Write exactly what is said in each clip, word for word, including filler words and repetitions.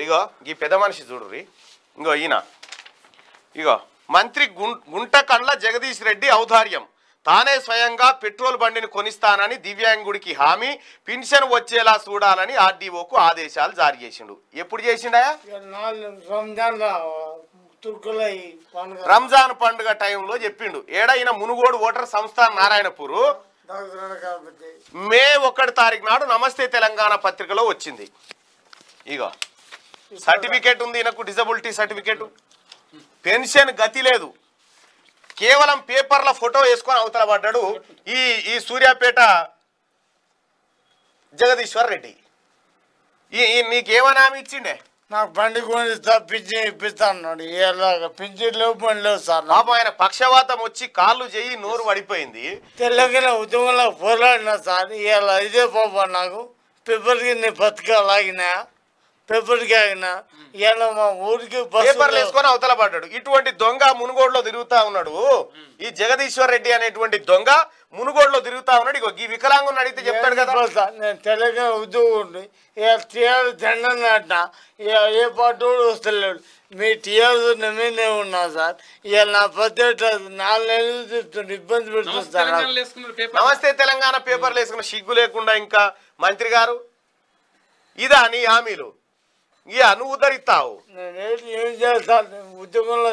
ఇగో ఈ పెద్ద మనిషి చూడుర్రి ఇంగో ఈయన ఇగో మంత్రి గుంటకండ్ల జగదీష్ రెడ్డి ఔదార్యం తానే స్వయంగా పెట్రోల్ బండిని కొనిస్తానని దివ్యాంగుడికి హామీ పెన్షన్ వచ్చేలా చూడాలని ఆర్డీఓకు ఆదేశాలు జారీ చేసిండు. ఎప్పుడు చేసిండా? రంజాన్ పండుగ టైంలో చెప్పిండు. ఏడైనా మునుగోడు ఓటర్ సంస్థ నారాయణపూర్ మే ఒకటి తారీఖు నాడు నమస్తే తెలంగాణ పత్రికలో వచ్చింది. ఇగో సర్టిఫికేట్ ఉంది ఈయనకు, డిజబిలిటీ సర్టిఫికేట్. పెన్షన్ గతి లేదు, కేవలం పేపర్ల ఫోటో వేసుకొని అవతల పడ్డాడు ఈ ఈ సూర్యాపేట జగదీశ్వర్ రెడ్డి. ఈ నీకేమని హామీ ఇచ్చిండే? నాకు బండి కొనిస్తా పింఛన్ ఇప్పిస్తా అన్నాడు. ఇలాగ పింఛన్ లేవు బండి లేవు సార్. పాపం ఆయన పక్షవాతం వచ్చి కాళ్ళు చేయి నోరు పడిపోయింది. తెలంగాణ ఉద్యమంలో పోరాడినా సార్. ఇలా ఇదే పాప నాకు పేపర్కి నేను బతకాలాగినా పేపర్కి ఆగినా ఇలా మా ఊరికి పేపర్లు వేసుకొని అవతల పడ్డాడు. ఇటువంటి దొంగ మునుగోడులో తిరుగుతా ఉన్నాడు. ఈ జగదీశ్వర్ రెడ్డి అనేటువంటి దొంగ మునుగోడులో తిరుగుతా ఉన్నాడు. ఇగో ఈ వికలాంగుని అడిగితే చెప్తాడు కదా. నేను తెలంగాణ ఉద్యోగం టీఆర్ జెండా అంట ఏ పార్టీ వస్తలేడు. మీ టీఆర్ మీనే ఉన్నా సార్. ఇక నా పద్ధతి నాలుగు నెలలు చెప్తుండే ఇబ్బంది పెడుతుంది. నమస్తే తెలంగాణ పేపర్లు వేసుకున్న సిగ్గు లేకుండా ఇంకా మంత్రి గారు ఇదా నీ హామీలు? ఇక నువ్వు ఉద్ధరిస్తావు. ఏం చేస్తాను ఉద్యోగంలో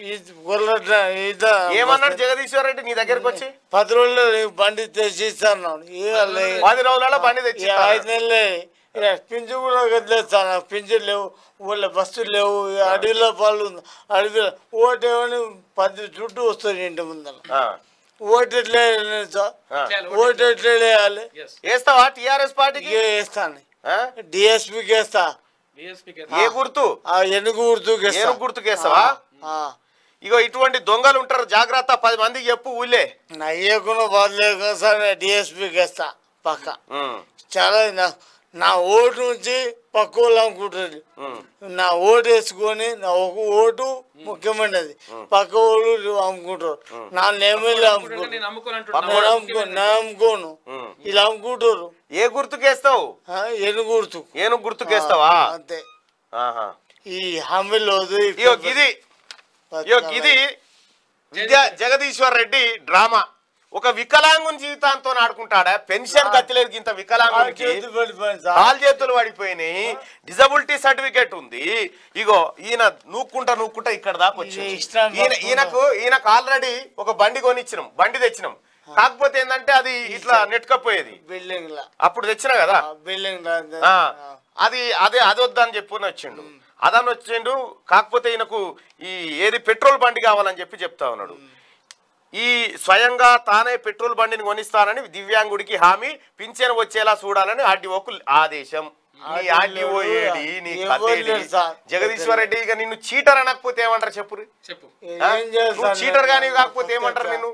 ఏమన్నాడు జగదీశ్వర్ రెడ్డి నీ దగ్గరకు వచ్చి? పది రోజులు బండి తెచ్చి ఇస్తాను. పది రోజులలో బండి తెచ్చి ఐదు నెలలే పింఛన్ కూడా వదిలేస్తాను. పింఛన్ లేవు, ఊళ్ళో బస్సులు లేవు, అడవిలో పాలు అడవిలో ఓటేమని పది చుట్టూ వస్తుంది ఇంటి ముందర. ఓటు ఎట్లా ఓటు ఎట్లా వేయాలి? వేస్తావా టీఆర్ఎస్ పార్టీకి? వేస్తాను. డిఎస్పీకి వేస్తా. ఏ గుర్తు? ఎనుగు గుర్తుకి ఏనుగు గుర్తుకి వేస్తావా? ఇగో ఇటువంటి దొంగలు ఉంటారు, జాగ్రత్త. పది మందికి చెప్పు ఊళ్ళే. నయ్యకుండా బాధ లేకుండా సార్ డిఎస్పీకి వేస్తా పక్క. చాలా నా ఓటు నుంచి పక్క వాళ్ళు అమ్ముకుంటుంది. నా ఓటు వేసుకొని నా ఒక ఓటు ముఖ్యమైనది. పక్క వాళ్ళు అమ్ముకుంటారు. నా ఎమ్మెల్యే అమ్ముకుంటారు. నేను అమ్ముకోను, ఇలా అమ్ముకుంటారు. ఏ గుర్తుకేస్తావు? ఏనుగు గుర్తు. ఏనుగు గుర్తుకేస్తావా? అంతే. ఈ హామీలో ఇది ఇది జగదీశ్వర్ రెడ్డి డ్రామా. ఒక వికలాంగుని జీవితాంతో ఆడుకుంటాడా? పెన్షన్ గతిలేదు ఇంత వికలాంగునికి. కాలు చేతులు పడిపోయినాయి, డిజబిలిటీ సర్టిఫికేట్ ఉంది. ఇగో ఈయన నూక్కుంటా నూక్కుంటా ఇక్కడ దాకా వచ్చింది. ఈయన ఈయనకు ఈయనకు ఆల్రెడీ ఒక బండి కొనిచ్చినాం, బండి తెచ్చినాం. కాకపోతే ఏంటంటే అది ఇట్లా నెట్టుకపోయేది. బిల్డింగ్ అప్పుడు తెచ్చినా కదా బిల్డింగ్, అది అదే అది వద్దని చెప్పి వచ్చిండు. అదని వచ్చిండు. కాకపోతే ఈయనకు ఈ ఏది పెట్రోల్ బండి కావాలని చెప్పి చెప్తా ఉన్నాడు. ఈ స్వయంగా తానే పెట్రోల్ బండిని కొనిస్తానని దివ్యాంగుడికి హామీ, పింఛన్ వచ్చేలా చూడాలని ఆర్డీఓకు ఆదేశం. నీ ఆర్డీఓ ఏడి, నీ జగదీశ్వర్ రెడ్డి. ఇక నిన్ను చీటర్ అనకపోతే ఏమంటారు చెప్పు? చెప్పు నువ్వు చీటర్ కానీ కాకపోతే ఏమంటారు నిన్ను?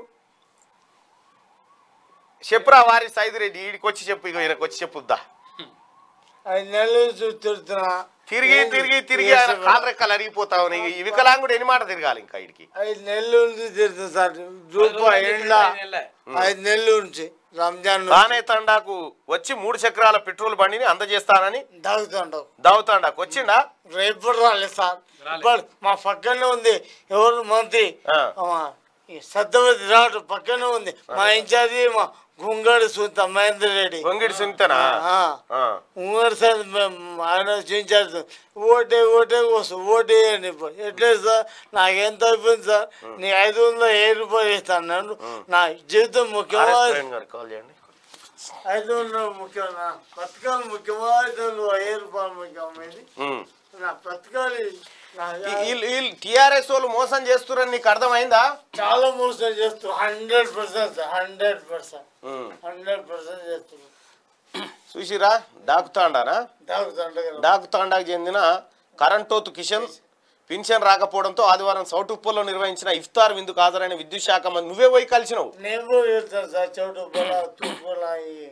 చెప్పురా వారి సైదు రెడ్డి. ఈడికి వచ్చి చెప్పు. ఇక ఈయనకు వచ్చి చెప్పుద్దా. తిరిగి తిరిగి తిరిగి ఆయన కాలు రెక్కలు అరిగిపోతా ఉన్నాయి. ఈ వికలాంగుడు ఎన్ని మాట తిరగాలి ఇంకా ఇడికి? ఐదు నెలల నుంచి తిరుగుతుంది సార్. రూపాయి ఎండ ఐదు నెలల నుంచి రంజాన్ తానే తండాకు వచ్చి మూడు చక్రాల పెట్రోల్ బండిని అందజేస్తానని దాగుతాండావు దాగుతాండాకు వచ్చిండా? రేపు రాలేదు సార్. ఇప్పుడు మా పక్కనే ఉంది ఎవరు మంత్రి సత్యవతి రావట పక్కనే ఉంది. మా ఇన్ఛార్జి మా గుంగడి సుంత మహేందర్ రెడ్డి. గొంగిడి సుంతనా? ఉంగడి సార్ ఆయన ఇన్ఛార్జ్. ఓటే ఓటే వస్తుంది ఓటే వేయండి. ఇప్పుడు ఎట్లేదు సార్, నాకు ఎంత అయిపోయింది సార్. నీ ఐదు వందల ఏ రూపాయలు ఇస్తాను. నన్ను నా జీవితం ముఖ్యమా, ఐదు వందలు ముఖ్యమా, పథకాలు ముఖ్యమా, ఐదు వందలు ఏ రూపాయలు ముఖ్యమైంది నా పథకాలు. టిఆర్ఎస్ వాళ్ళు మోసం చేస్తున్నారని నీకు అర్థమైందా? చాలా మోసం చేస్తారు. Hundred percent hundred percent hundred percent చేస్తున్నారు. చూసిరా డాకుతాండానా? డాకుతాండాకు చెందిన కరెంటోతు కిషన్ పింఛన్ రాకపోవడంతో ఆదివారం సౌటుప్పల్లో నిర్వహించిన ఇఫ్తార్ విందుకు హాజరైన విద్యుత్ శాఖ మంత్రి. నువ్వే పోయి కలిసినావు? నేను సార్ చౌటుప్పల తూర్పుల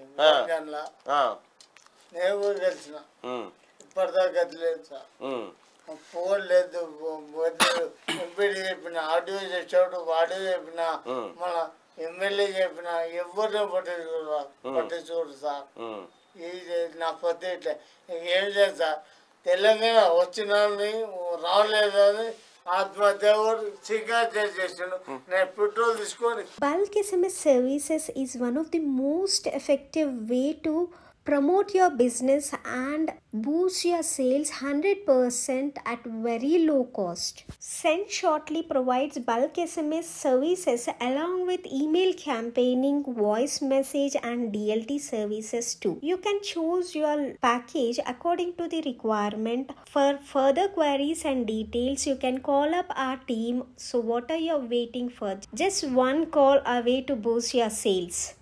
నేను కలిసిన. ఇప్పటిదాకా గదిలేదు సార్. ఫోన్ లేదు. ఎంపీడీ చెప్పిన, ఆడియో చోటు ఆడియో చెప్పిన, మన ఎమ్మెల్యే చెప్పిన ఎవరిని పట్టించుకోరు పట్టించుకోరు సార్. ఇది నా పద్ధతి ఇట్లా ఏం లేదు సార్. తెలంగాణ వచ్చిన వాళ్ళని రావలేదని ఆత్మహత్య కూడా స్వీకారం చేసాడు. నేను పెట్రోల్ తీసుకొని. Bulk S M S services is one of the most effective way to promote your business and boost your sales one hundred percent at very low cost. Send Shortly provides bulk S M S services along with email campaigning, voice message and D L T services too. You can choose your package according to the requirement. For further queries and details, you can call up our team. So what are you waiting for? Just one call away to boost your sales.